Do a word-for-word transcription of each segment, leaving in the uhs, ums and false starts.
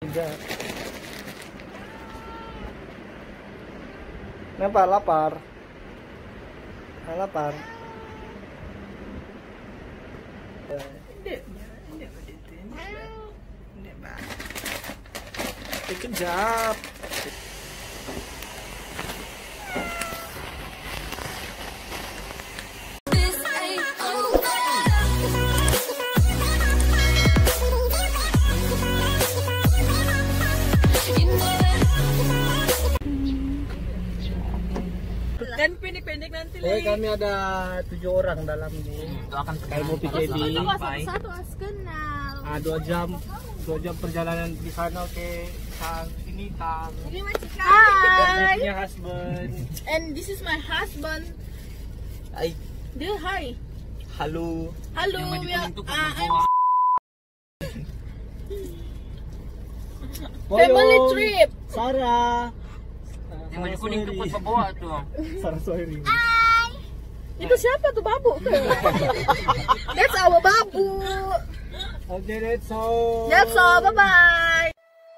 Kerja. Kenapa lapar? Ah, lapar. Hindi, hindi ba dito? Hindi ba? Kejap. Dan pendek-pendek nanti Oke, kami ada tujuh orang dalam ini. Itu akan Kayak mau P K B. Satu as kenal. Ah, dua jam, dua jam perjalanan di sana. Oke, tang ini tang. Ini macam Hi. Punya husband. And this is my husband. Hai. Dia hi. Halo. Halo, Yang we are, itu uh, I'm Boyong. family trip. Sarah. Yang baju kuning itu buat bawa tuh. Sarah Soiri. Itu siapa tuh babu? That's our babu. Oke, that's all. That's all. Bye bye.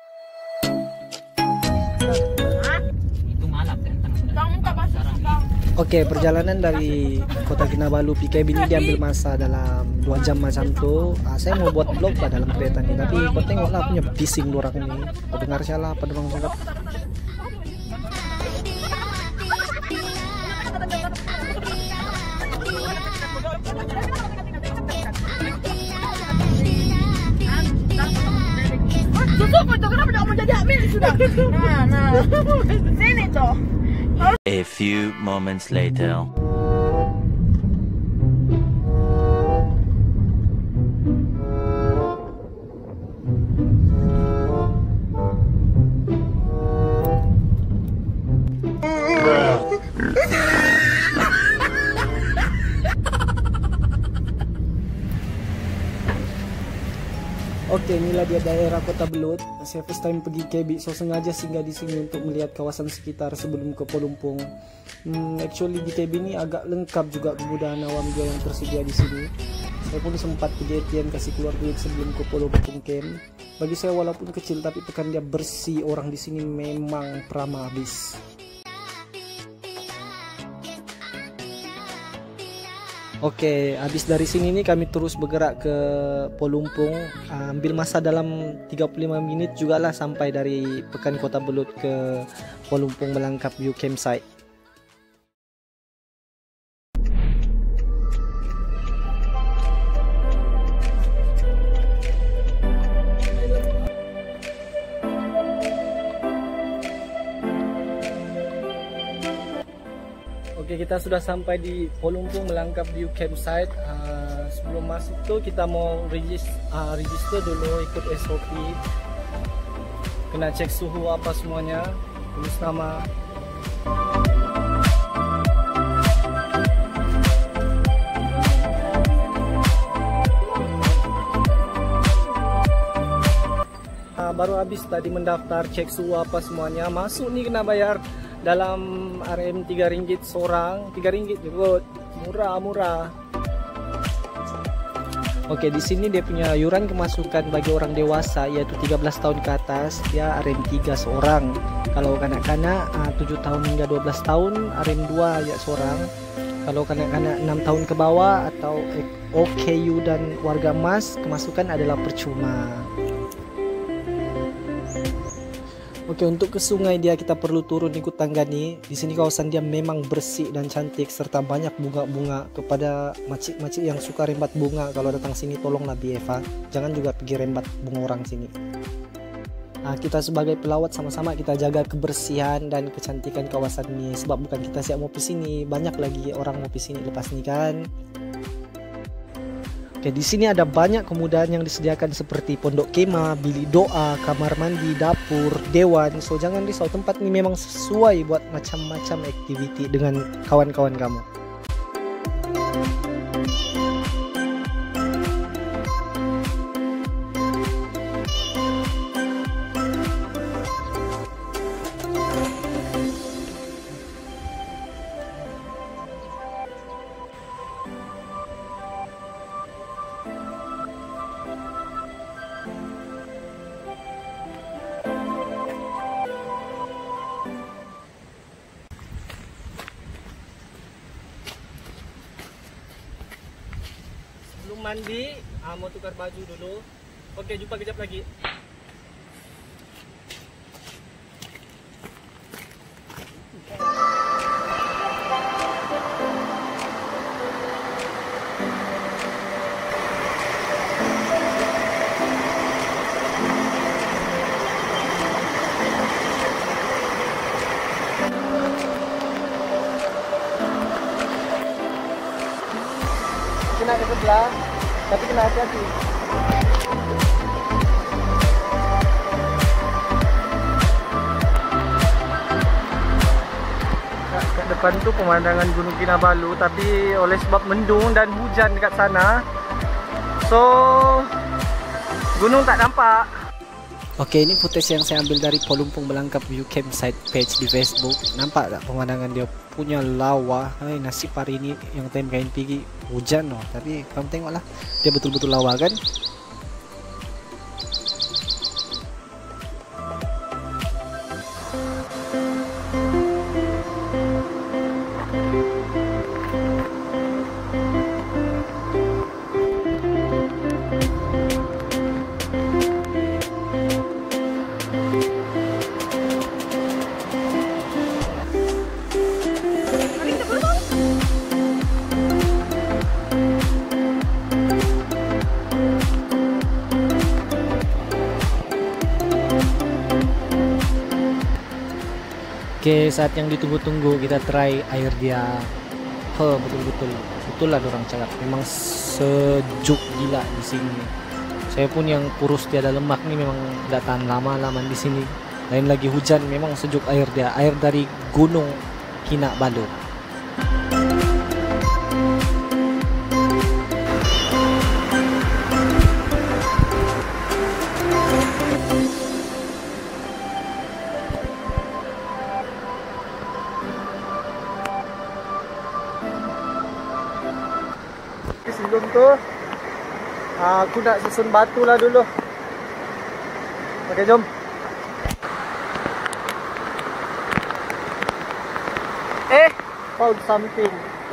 Itu malap kan tangan. Kamu tak masuk sekarang. Oke, perjalanan dari Kota Kinabalu P K B ini diambil masa dalam dua jam macam tuh. Ah, saya mau buat vlog lah dalam kereta ini, tapi kau tengok lah punya bising orang ini. Kau dengar salah apa dorang cakap? Tutup itu, kenapa tidak mau jadi admin sudah? Nah, nah. Sini toh. A few moments later. Oke, inilah dia daerah Kota Belud. Saya first time pergi K B, so sengaja singgah di sini untuk melihat kawasan sekitar sebelum ke Pelumpung. Hmm, actually di K B ini agak lengkap juga kemudahan awam juga yang tersedia di sini. Saya pun sempat pergi A T M kasih keluar duit sebelum ke Pelumpung camp. Bagi saya walaupun kecil tapi pekan dia bersih, orang di sini memang prama habis. Oke, habis dari sini nih kami terus bergerak ke Pelumpung. Ambil masa dalam tiga puluh lima menit juga lah sampai dari Pekan Kota Belud ke Pelumpung Melangkap View Campsite. Oke, kita sudah sampai di Pelumpung Melangkap View Campsite. Uh, sebelum masuk tuh kita mau register, uh, register dulu, ikut S O P. Kena cek suhu apa semuanya, tulis nama. Uh, baru habis tadi mendaftar, cek suhu apa semuanya. Masuk nih kena bayar dalam R M tiga ringgit seorang, tiga ringgit juga, murah-murah. Oke, di sini dia punya iuran kemasukan bagi orang dewasa yaitu tiga belas tahun ke atas, dia R M tiga seorang. Kalau kanak-kanak tujuh tahun hingga dua belas tahun R M dua ya seorang. Kalau kanak-kanak enam tahun ke bawah atau O K U dan warga emas, kemasukan adalah percuma. Oke, untuk ke sungai dia kita perlu turun ikut tangga nih. Di sini kawasan dia memang bersih dan cantik serta banyak bunga-bunga. Kepada macik-macik yang suka rembat bunga, kalau datang sini tolonglah B Eva, jangan juga pergi rembat bunga orang sini. Nah, kita sebagai pelawat sama-sama kita jaga kebersihan dan kecantikan kawasan ini, sebab bukan kita siap mau ke sini, banyak lagi orang mau ke sini lepas ini kan. Oke, di sini ada banyak kemudahan yang disediakan seperti pondok kemah, bilik doa, kamar mandi, dapur, dewan. So jangan risau, tempat ini memang sesuai buat macam-macam aktiviti dengan kawan-kawan kamu. mandi, ah, mau tukar baju dulu. Oke, jumpa kejap lagi. Kena ke sebelah, tapi kena hati-hati. Nah, ke depan tuh pemandangan Gunung Kinabalu, tapi oleh sebab mendung dan hujan dekat sana, so gunung tak nampak. Oke, ini footage yang saya ambil dari Polumpung Belangkap View Campsite page di Facebook. Nampak tak pemandangan dia punya lawa. Hai, nasib hari ini yang time kain pergi hujan loh. Tapi kamu tengoklah, dia betul-betul lawa kan. Oke, saat yang ditunggu-tunggu kita try air dia. He, betul-betul. Betul lah orang cakap. Memang sejuk gila di sini. Saya pun yang kurus tiada lemak nih memang tidak tahan lama-lama di sini. Lain lagi hujan, memang sejuk air dia. Air dari Gunung Kinabalu. Sebelum tuh aku nak susun batu lah dulu. Oke, jom. Eh, found something.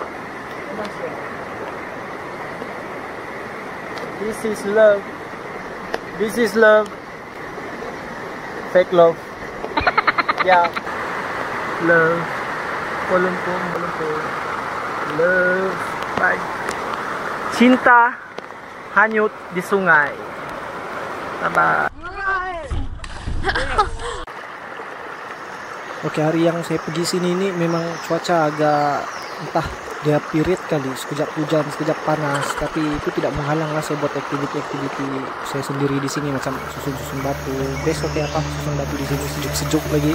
This is love. This is love. Fake love. Ya. Yeah. Love. Polumpung, Polumpung. Love. Bye. Cinta hanyut di sungai. Bye-bye. Oke, hari yang saya pergi sini ini memang cuaca agak entah dia pirit kali, sekejap hujan, sekejap panas, tapi itu tidak menghalanglah saya buat aktiviti-aktiviti saya sendiri di sini macam susun-susun batu. Besok ya apa susun batu di sini sejuk-sejuk lagi.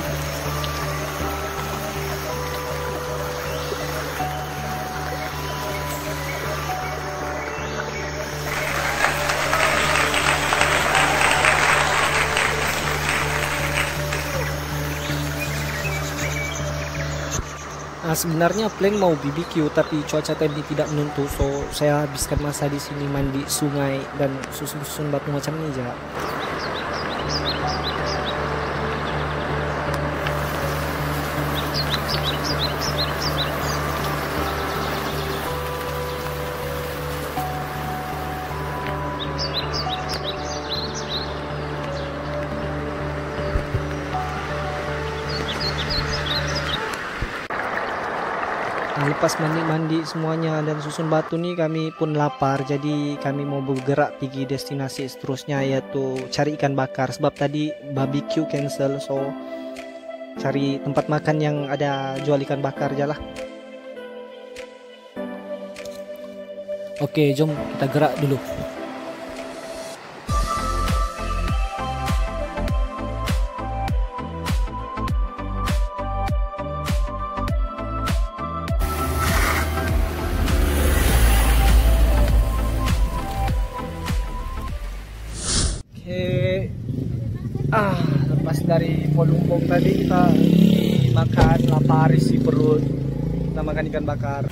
Nah, sebenarnya plan mau B B Q tapi cuaca tadi tidak menentu, so saya habiskan masa di sini mandi sungai dan susun-susun batu macam ini aja. Nah, lepas mandi-mandi semuanya dan susun batu nih kami pun lapar, jadi kami mau bergerak pergi destinasi seterusnya yaitu cari ikan bakar sebab tadi barbecue cancel, so cari tempat makan yang ada jual ikan bakar aja lah. Oke, jom kita gerak dulu. Ah, lepas dari Polumpung tadi kita makan, lapar isi perut. Kita makan ikan bakar.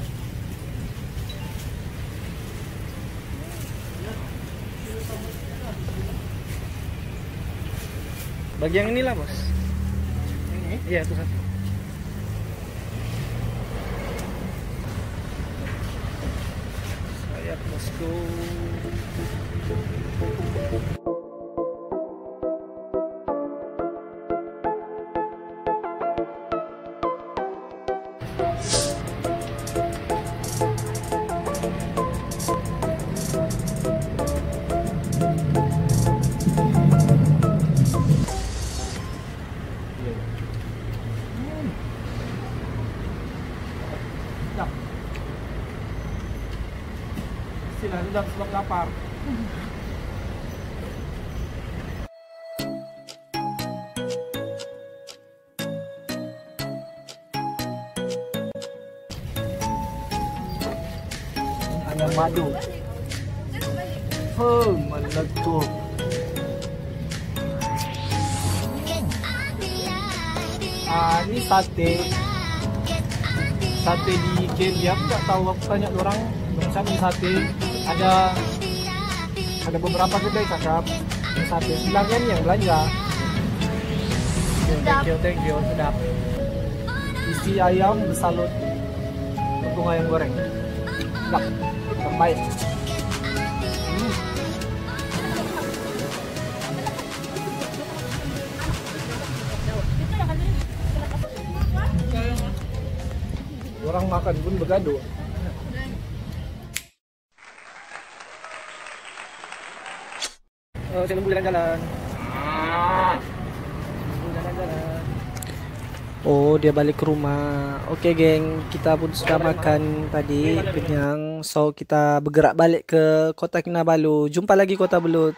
Bagi yang inilah, Bos. Ini? Iya, itu satu. Saya Siap bosku. Sila sudah sebab lapar. Ayam madu. Oh, meletup. Ah, ini sate. Sate di K L, aku nggak tahu, aku tanya orang macam ini sate. Ada ada beberapa kedai cakap ini sate, silahkan yang belanja. Thank you, thank you, sedap. Isi ayam bersalut, tepung ayam goreng, sedap, terbaik. Hmm. Orang makan pun bergaduh. Oh, saya nunggu jalan-jalan. Jalan-jalan. Oh, dia balik ke rumah. Oke, geng, kita pun sudah makan tadi, kenyang. So, kita bergerak balik ke Kota Kinabalu. Jumpa lagi Kota Belud.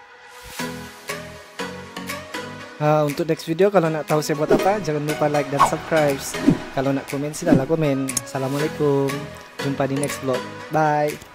Uh, untuk next video, kalau nak tahu saya buat apa, jangan lupa like dan subscribe. Kalau nak komen, silalah komen. Assalamualaikum. Jumpa di next vlog. Bye.